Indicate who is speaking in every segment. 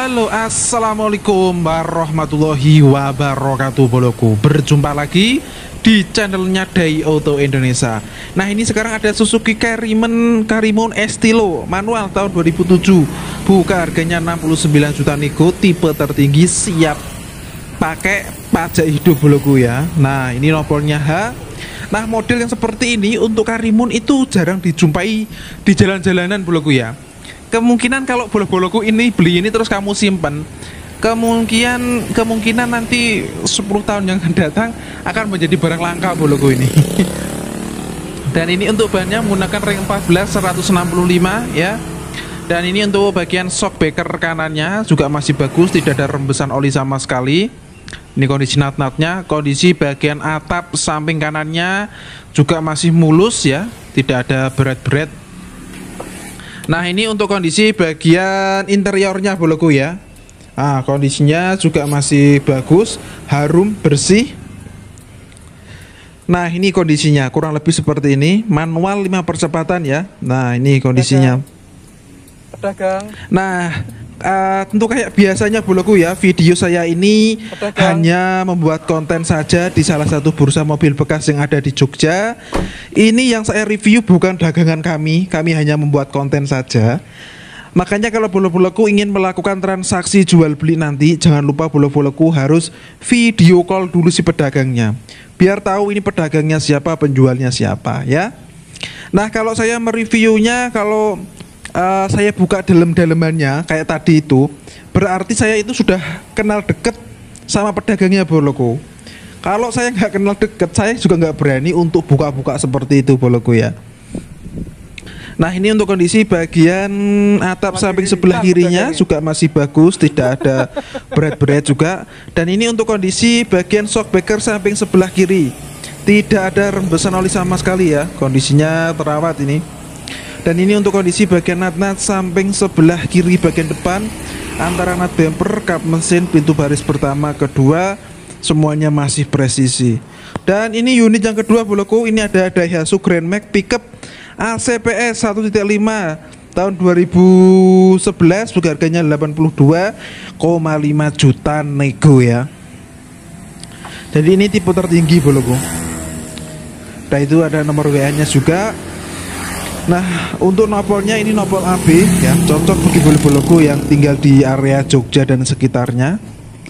Speaker 1: Halo, assalamualaikum warahmatullahi wabarakatuh, boloku. Berjumpa lagi di channelnya Dai Auto Indonesia. Nah, ini sekarang ada Suzuki Karimun Estilo manual tahun 2007. Buka harganya 69 juta nego, tipe tertinggi, siap pakai pajak hidup, boloku ya. Nah, ini nomornya H. Nah, model yang seperti ini untuk Karimun itu jarang dijumpai di jalan-jalanan, boloku ya. Kemungkinan kalau bolo-boloku ini beli ini terus kamu simpan, kemungkinan nanti 10 tahun yang akan datang akan menjadi barang langka boloku ini. Dan ini untuk bannya menggunakan ring 14 165 ya. Dan ini untuk bagian shock breaker kanannya juga masih bagus, tidak ada rembesan oli sama sekali. Ini kondisi nut-nutnya, kondisi bagian atap samping kanannya juga masih mulus ya, tidak ada berat-berat. Nah, ini untuk kondisi bagian interiornya, boloku ya. Nah, kondisinya juga masih bagus, harum, bersih. Nah, ini kondisinya kurang lebih seperti ini, manual 5 percepatan ya. Nah, ini kondisinya.
Speaker 2: Pedagang.
Speaker 1: Nah, tentu kayak biasanya, boloku ya, video saya ini hanya membuat konten saja di salah satu bursa mobil bekas yang ada di Jogja. Ini yang saya review bukan dagangan kami hanya membuat konten saja. Makanya kalau bolo-boloku ingin melakukan transaksi jual beli nanti, jangan lupa bolo-boloku harus video call dulu si pedagangnya, biar tahu ini pedagangnya siapa, penjualnya siapa ya. Nah, kalau saya mereviewnya, kalau saya buka dalam-dalamannya kayak tadi itu, berarti saya itu sudah kenal deket sama pedagangnya, boloku. Kalau saya nggak kenal deket, saya juga nggak berani untuk buka-buka seperti itu, boloku ya. Nah, ini untuk kondisi bagian atap samping sebelah kirinya juga masih bagus, tidak ada berat-berat juga. Dan ini untuk kondisi bagian shock breaker samping sebelah kiri, tidak ada rembesan oli sama sekali ya, kondisinya terawat ini. Dan ini untuk kondisi bagian nut-nut samping sebelah kiri bagian depan, antara nut bumper, kap mesin, pintu baris pertama, kedua, semuanya masih presisi. Dan ini unit yang kedua, boloku, ini ada Daihatsu Grand Max pickup ACPS 1.5 tahun 2011, buka harganya 82,5 juta nego ya. Jadi ini tipe tertinggi, boloku. Nah, itu ada nomor WA-nya juga. Nah, untuk nopolnya ini nopol AB ya, cocok bagi bolo-boloku yang tinggal di area Jogja dan sekitarnya.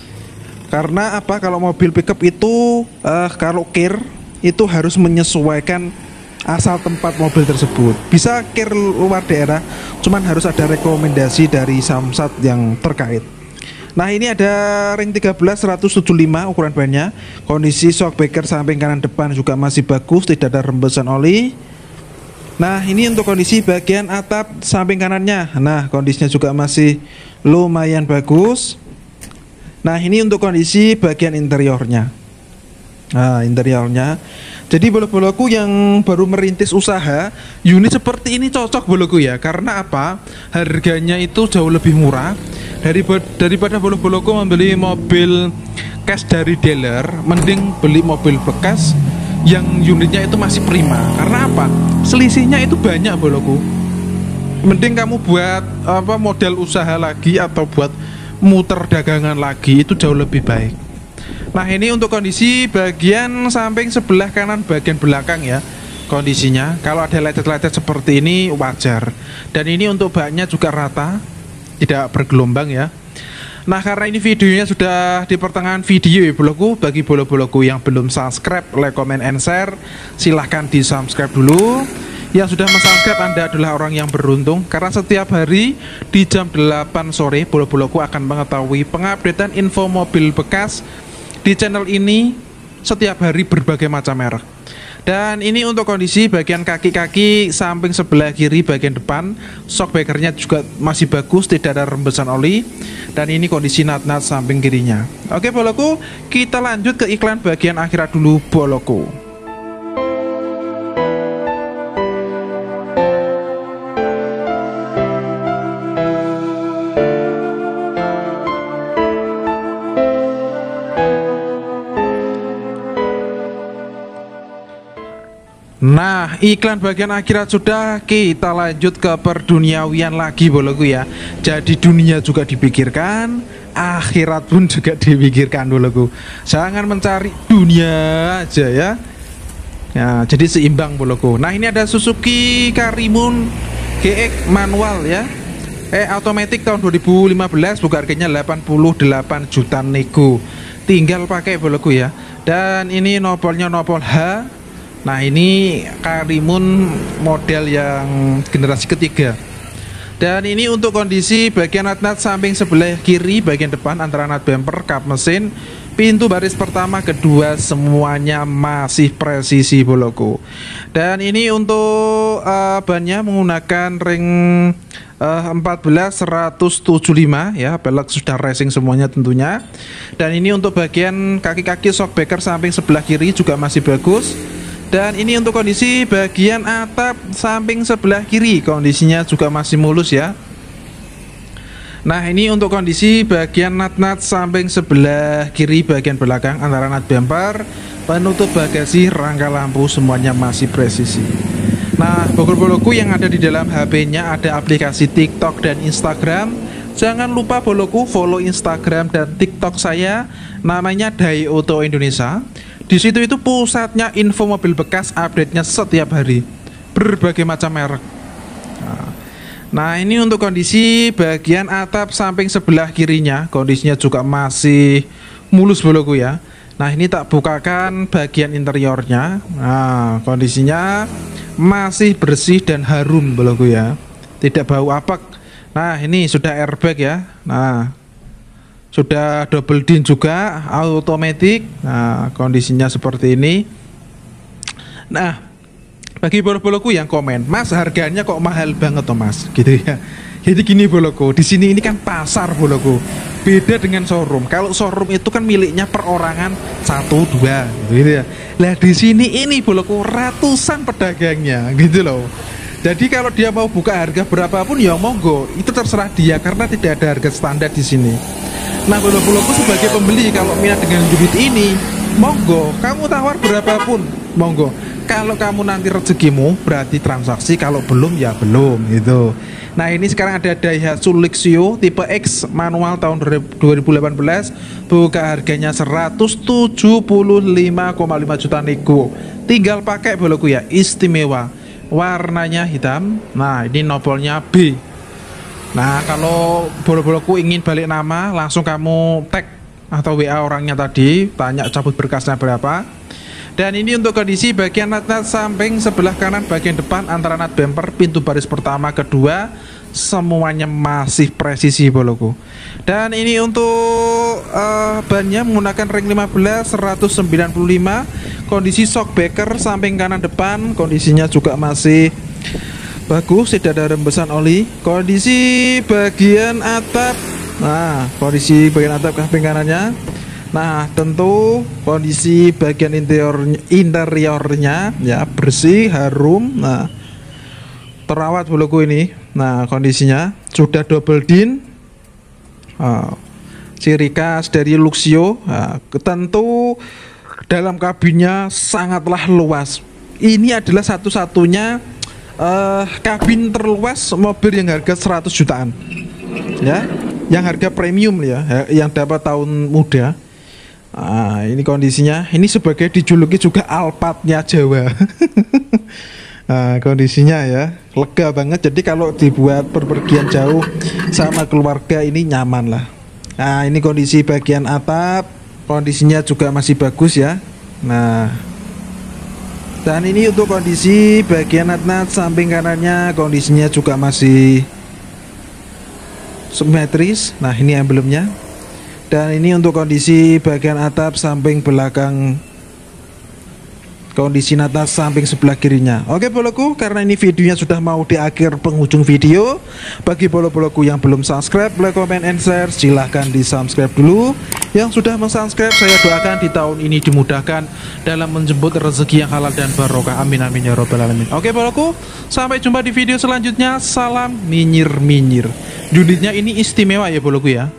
Speaker 1: Karena apa? Kalau mobil pickup itu kalau kir itu harus menyesuaikan asal tempat mobil tersebut. Bisa kir luar daerah, cuman harus ada rekomendasi dari Samsat yang terkait. Nah, ini ada ring 13 175 ukuran bannya. Kondisi shock breaker samping kanan depan juga masih bagus, tidak ada rembesan oli. Nah, ini untuk kondisi bagian atap samping kanannya. Nah, kondisinya juga masih lumayan bagus. Nah, ini untuk kondisi bagian interiornya. Nah, interiornya. Jadi bolo-boloku yang baru merintis usaha, unit seperti ini cocok, boloku ya. Karena apa? Harganya itu jauh lebih murah daripada bolo-boloku membeli mobil cash dari dealer. Mending beli mobil bekas yang unitnya itu masih prima. Karena apa? Selisihnya itu banyak, boloku. Mending kamu buat modal usaha lagi atau buat muter dagangan lagi, itu jauh lebih baik. Nah, ini untuk kondisi bagian samping sebelah kanan bagian belakang ya. Kondisinya kalau ada lecet-lecet seperti ini wajar. Dan ini untuk baknya juga rata, tidak bergelombang ya. Nah, karena ini videonya sudah di pertengahan video ya, boloku. Bagi bolo-boloku yang belum subscribe, like, comment, and share, silahkan di subscribe dulu. Yang sudah subscribe, Anda adalah orang yang beruntung, karena setiap hari di jam 8 sore bolo-boloku akan mengetahui pengupdatean info mobil bekas di channel ini setiap hari, berbagai macam merek. Dan ini untuk kondisi bagian kaki-kaki samping sebelah kiri bagian depan, shock breakernya juga masih bagus, tidak ada rembesan oli. Dan ini kondisi nut-nut samping kirinya. Oke, boloku, kita lanjut ke iklan bagian akhirat dulu, boloku. Nah, iklan bagian akhirat sudah, kita lanjut ke perduniawian lagi boloku ya. Jadi dunia juga dipikirkan, akhirat pun juga dipikirkan boloku. Jangan mencari dunia aja ya. Nah, jadi seimbang boloku. Nah, ini ada Suzuki Karimun GX manual ya. Automatic tahun 2015, buka harganya 88 juta nego. Tinggal pakai boloku ya. Dan ini nopolnya nopol H. Nah, ini Karimun model yang generasi ketiga. Dan ini untuk kondisi bagian nat samping sebelah kiri, bagian depan antara nut bumper, kap mesin, pintu baris pertama, kedua semuanya masih presisi boloku. Dan ini untuk bannya menggunakan ring 14 175 ya, pelek sudah racing semuanya tentunya. Dan ini untuk bagian kaki-kaki shockbreaker samping sebelah kiri juga masih bagus. Dan ini untuk kondisi bagian atap samping sebelah kiri, kondisinya juga masih mulus ya. Nah, ini untuk kondisi bagian nut samping sebelah kiri bagian belakang antara nut bumper, penutup bagasi, rangka lampu semuanya masih presisi. Nah, boloku yang ada di dalam HP-nya ada aplikasi TikTok dan Instagram. Jangan lupa boloku follow Instagram dan TikTok saya, namanya Dai Auto Indonesia. Di situ itu pusatnya info mobil bekas, update-nya setiap hari, berbagai macam merek. Nah, ini untuk kondisi bagian atap samping sebelah kirinya, kondisinya juga masih mulus boloku ya. Nah, ini tak bukakan bagian interiornya. Nah, kondisinya masih bersih dan harum boloku ya, tidak bau apek. Nah, ini sudah airbag ya. Nah, sudah double din juga, automatic. Nah, kondisinya seperti ini. Nah, bagi boloku yang komen, Mas harganya kok mahal banget toh Mas, gitu ya. Jadi gini boloku, di sini ini kan pasar boloku, beda dengan showroom. Kalau showroom itu kan miliknya perorangan 1-2, gitu ya. Lah di sini ini boloku ratusan pedagangnya, gitu loh. Jadi kalau dia mau buka harga berapapun ya monggo, itu terserah dia karena tidak ada harga standar di sini. Nah, boloku sebagai pembeli kalau minat dengan unit ini, monggo, kamu tawar berapapun, monggo. Kalau kamu nanti rezekimu berarti transaksi, kalau belum ya belum gitu. Nah, ini sekarang ada Daihatsu Luxio tipe X manual tahun 2018, buka harganya 175,5 juta nego. Tinggal pakai boloku ya, istimewa. Warnanya hitam. Nah, ini nopolnya B. Nah, kalau boloku ingin balik nama, langsung kamu tag atau WA orangnya tadi, tanya cabut berkasnya berapa. Dan ini untuk kondisi bagian nut samping sebelah kanan bagian depan antara nut bumper, pintu baris pertama, kedua semuanya masih presisi boloku. Dan ini untuk bannya menggunakan ring 15 195, kondisi shockbreaker samping kanan depan kondisinya juga masih bagus, tidak ada rembesan oli. Kondisi bagian atap, nah kondisi bagian atap samping kanannya. Nah, tentu kondisi bagian interiornya ya bersih, harum. Nah, terawat boloku ini. Nah, kondisinya sudah double din. Ciri khas dari Luxio. Nah, tentu dalam kabinnya sangatlah luas. Ini adalah satu-satunya kabin terluas mobil yang harga 100 jutaan ya, yang harga premium ya, yang dapat tahun muda. Nah, ini kondisinya, ini sebagai dijuluki juga Alphardnya Jawa. Nah, kondisinya ya lega banget, jadi kalau dibuat perpergian jauh sama keluarga ini nyaman lah. Nah, ini kondisi bagian atap, kondisinya juga masih bagus ya. Nah, dan ini untuk kondisi bagian nut samping kanannya, kondisinya juga masih simetris. Nah, ini emblemnya. Dan ini untuk kondisi bagian atap samping belakang, kondisi nut samping sebelah kirinya. Oke boloku, karena ini videonya sudah mau di akhir penghujung video, bagi boloku yang belum subscribe, like, comment, and share, silahkan di subscribe dulu. Yang sudah mensubscribe, saya doakan di tahun ini dimudahkan dalam menjemput rezeki yang halal dan barokah. Amin amin ya robbal alamin. Oke boloku, sampai jumpa di video selanjutnya. Salam minyir-minyir. Unitnya ini istimewa ya boloku ya.